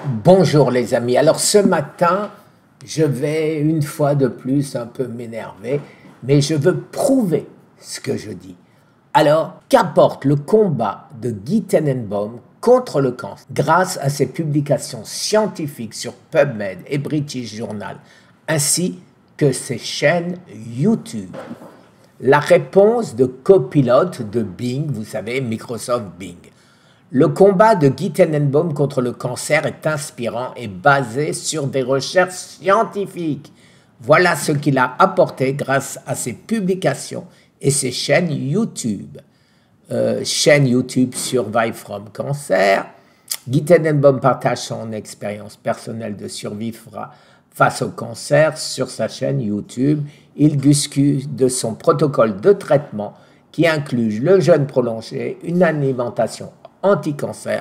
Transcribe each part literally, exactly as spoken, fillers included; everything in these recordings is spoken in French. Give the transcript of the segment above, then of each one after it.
Bonjour les amis, alors ce matin, je vais une fois de plus un peu m'énerver, mais je veux prouver ce que je dis. Alors, qu'apporte le combat de Guy Tenenbaum contre le cancer grâce à ses publications scientifiques sur PubMed et British Journal, ainsi que ses chaînes YouTube? La réponse de Copilot de Bing, vous savez, Microsoft Bing. Le combat de Guy Tenenbaum contre le cancer est inspirant et basé sur des recherches scientifiques. Voilà ce qu'il a apporté grâce à ses publications et ses chaînes YouTube. Euh, chaîne YouTube Survive from Cancer. Guy Tenenbaum partage son expérience personnelle de survie face au cancer sur sa chaîne YouTube. Il discute de son protocole de traitement qui inclut le jeûne prolongé, une alimentation anti-cancer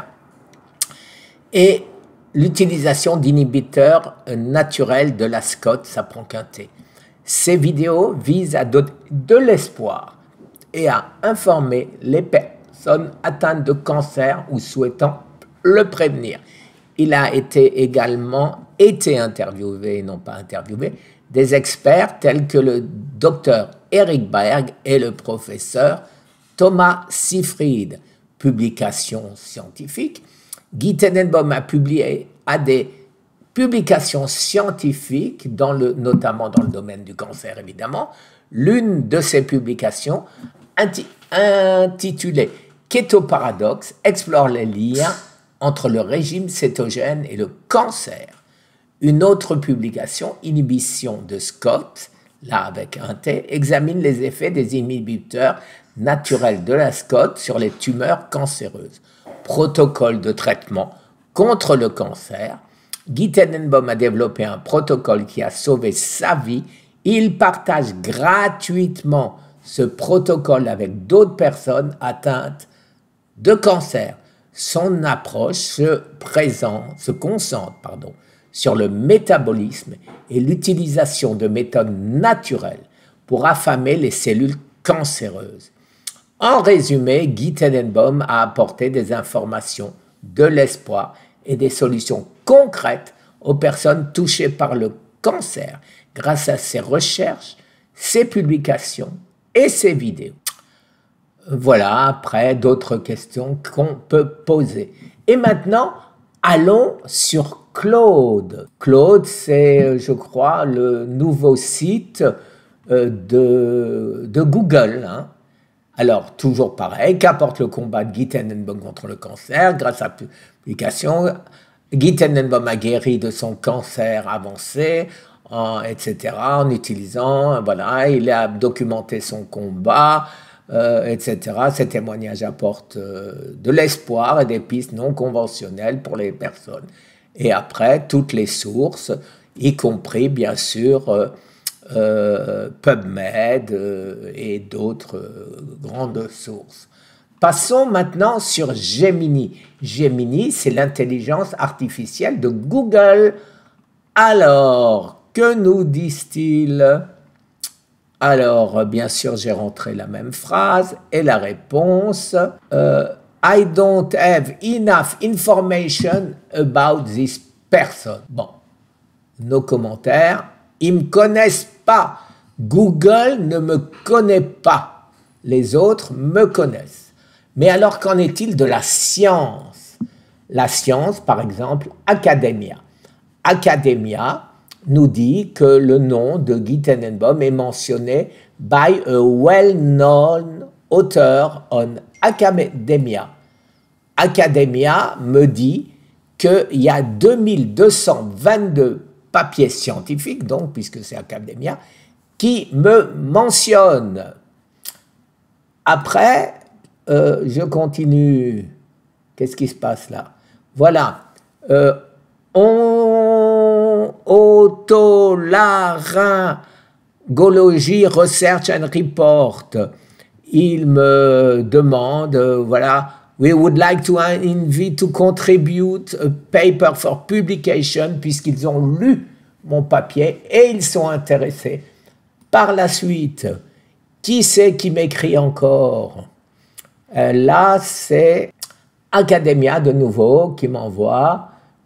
et l'utilisation d'inhibiteurs naturels de la S C O T, ça prend qu'un T. Ces vidéos visent à donner de l'espoir et à informer les personnes atteintes de cancer ou souhaitant le prévenir. Il a été également été interviewé, et non pas interviewé, des experts tels que le docteur Eric Berg et le professeur Thomas Seyfried. Publications scientifiques. Guy Tenenbaum a publié à des publications scientifiques, dans le, notamment dans le domaine du cancer évidemment. L'une de ces publications, intitulée Keto Paradox, explore les liens entre le régime cétogène et le cancer. Une autre publication, Inhibition de S C O T, là avec un T, examine les effets des inhibiteurs naturels de la S C O T sur les tumeurs cancéreuses. Protocole de traitement contre le cancer. Guy Tenenbaum a développé un protocole qui a sauvé sa vie. Il partage gratuitement ce protocole avec d'autres personnes atteintes de cancer. Son approche se, présente, se concentre pardon, sur le métabolisme et l'utilisation de méthodes naturelles pour affamer les cellules cancéreuses. En résumé, Guy Tenenbaum a apporté des informations, de l'espoir et des solutions concrètes aux personnes touchées par le cancer grâce à ses recherches, ses publications et ses vidéos. Voilà, après, d'autres questions qu'on peut poser. Et maintenant, allons sur Claude. Claude, c'est, je crois, le nouveau site de, de Google, hein. Alors, toujours pareil, qu'apporte le combat de Guy Tenenbaum contre le cancer? Grâce à la publication, Guy Tenenbaum a guéri de son cancer avancé, en, et cetera, en utilisant, voilà, il a documenté son combat, euh, et cetera. Ces témoignages apportent euh, de l'espoir et des pistes non conventionnelles pour les personnes. Et après, toutes les sources, y compris, bien sûr, euh, Euh, PubMed euh, et d'autres euh, grandes sources. Passons maintenant sur Gemini. Gemini, c'est l'intelligence artificielle de Google. Alors, que nous disent-ils? Alors, bien sûr, j'ai rentré la même phrase et la réponse euh, I don't have enough information about this person. Bon, nos commentaires. Ils ne me connaissent pas. Google ne me connaît pas. Les autres me connaissent. Mais alors, qu'en est-il de la science? La science, par exemple, Academia. Academia nous dit que le nom de Guy Tenenbaum est mentionné by a well-known author on Academia. Academia me dit qu'il y a deux mille deux cent vingt-deux papier scientifique, donc, puisque c'est Academia, qui me mentionne. Après, euh, je continue. Qu'est-ce qui se passe là? Voilà. Euh, on, otolaryngology Research and Report. Il me demande, euh, voilà, we would like to invite to contribute a paper for publication, puisqu'ils ont lu mon papier et ils sont intéressés. Par la suite, qui c'est qui m'écrit encore? euh, Là, c'est Academia de nouveau qui m'envoie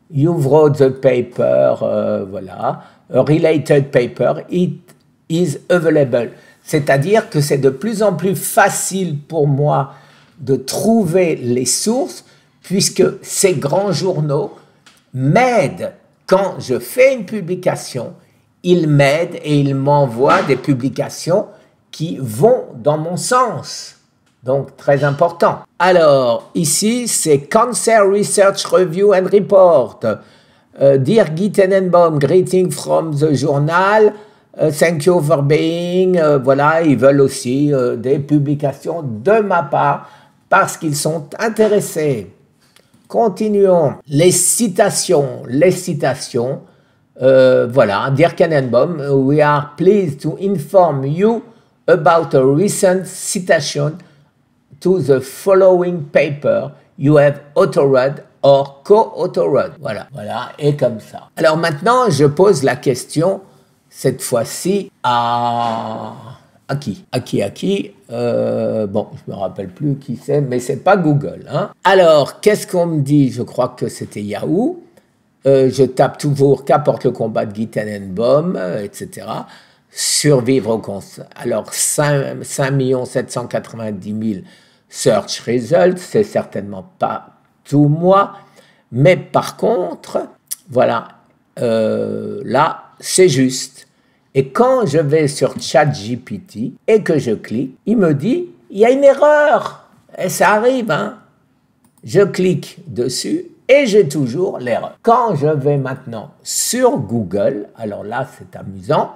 You wrote the paper, euh, voilà. A related paper, it is available. C'est-à-dire que c'est de plus en plus facile pour moi de trouver les sources, puisque ces grands journaux m'aident. Quand je fais une publication, ils m'aident et ils m'envoient des publications qui vont dans mon sens. Donc, très important. Alors, ici, c'est Cancer Research Review and Report. Uh, Dear Guy Tenenbaum, greeting from the journal. Uh, thank you for being. Uh, voilà, ils veulent aussi uh, des publications de ma part parce qu'ils sont intéressés. Continuons. Les citations. Les citations. Uh, voilà. Dear Tenenbaum, we are pleased to inform you about a recent citation to the following paper you have authored or co-authored. Voilà, voilà, et comme ça. Alors maintenant, je pose la question, cette fois-ci, à... à qui À qui À qui euh, Bon, je me rappelle plus qui c'est, mais c'est pas Google. Hein. Alors, qu'est-ce qu'on me dit? Je crois que c'était Yahoo. Euh, je tape toujours « Qu'apporte le combat de Guy Tenenbaum », euh, et cetera. Survivre au cancer. Alors, cinq millions sept cent quatre-vingt-dix mille search results, c'est certainement pas tout moi, mais par contre, voilà, euh, là, c'est juste. Et quand je vais sur ChatGPT et que je clique, il me dit, il y a une erreur, et ça arrive, hein. Je clique dessus et j'ai toujours l'erreur. Quand je vais maintenant sur Google, alors là, c'est amusant,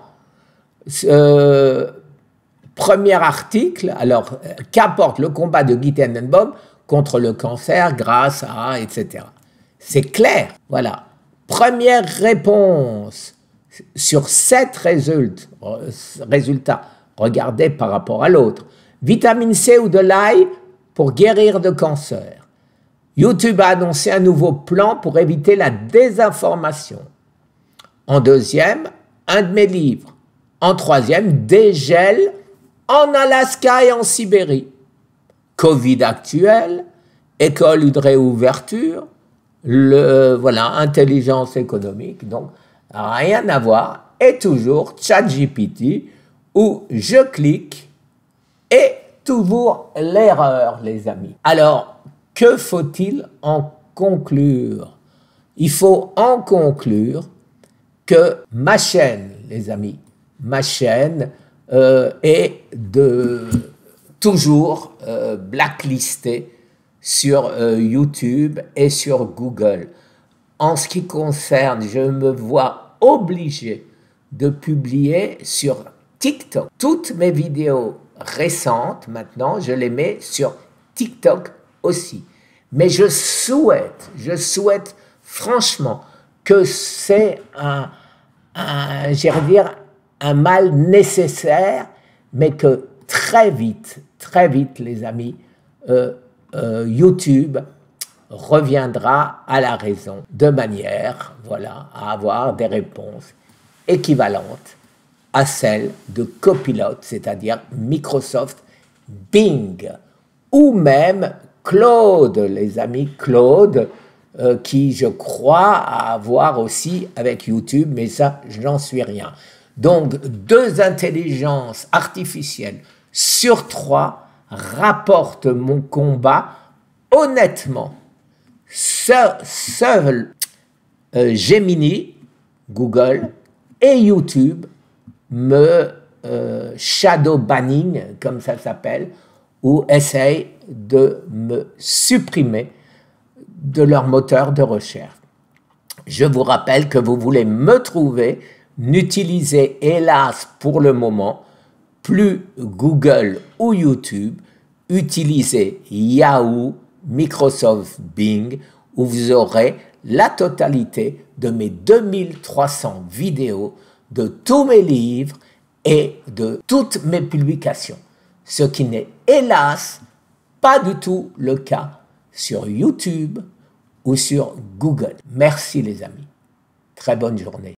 euh, premier article, alors, qu'apporte le combat de Guy Tenenbaum contre le cancer grâce à, et cetera. C'est clair, voilà. Première réponse sur sept résultats, résultats, regardez par rapport à l'autre. Vitamine C ou de l'ail pour guérir de cancer. YouTube a annoncé un nouveau plan pour éviter la désinformation. En deuxième, un de mes livres. En troisième, dégel en Alaska et en Sibérie. Covid actuel, école de réouverture, le, voilà, intelligence économique, donc rien à voir, et toujours ChatGPT où je clique et toujours l'erreur, les amis. Alors, que faut-il en conclure? Il faut en conclure que ma chaîne, les amis, ma chaîne euh, est de toujours euh, blacklistée sur euh, YouTube et sur Google. En ce qui concerne, je me vois obligé de publier sur TikTok. Toutes mes vidéos récentes, maintenant, je les mets sur TikTok aussi. Mais je souhaite, je souhaite franchement que c'est un, un, j'allais dire, un mal nécessaire, mais que très vite, très vite, les amis, euh, euh, YouTube reviendra à la raison de manière, voilà, à avoir des réponses équivalentes à celles de Copilot, c'est-à-dire Microsoft Bing, ou même Claude, les amis, Claude, euh, qui je crois avoir aussi avec YouTube, mais ça, je n'en suis rien. Donc, deux intelligences artificielles sur trois rapportent mon combat. Honnêtement, seul, seul euh, Gemini, Google et YouTube me euh, shadow banning, comme ça s'appelle, ou essayent de me supprimer de leur moteur de recherche. Je vous rappelle que vous voulez me trouver, n'utilisez hélas pour le moment plus Google ou YouTube, utilisez Yahoo, Microsoft Bing, où vous aurez la totalité de mes deux mille trois cents vidéos, de tous mes livres et de toutes mes publications. Ce qui n'est hélas pas du tout le cas sur YouTube ou sur Google. Merci les amis. Très bonne journée.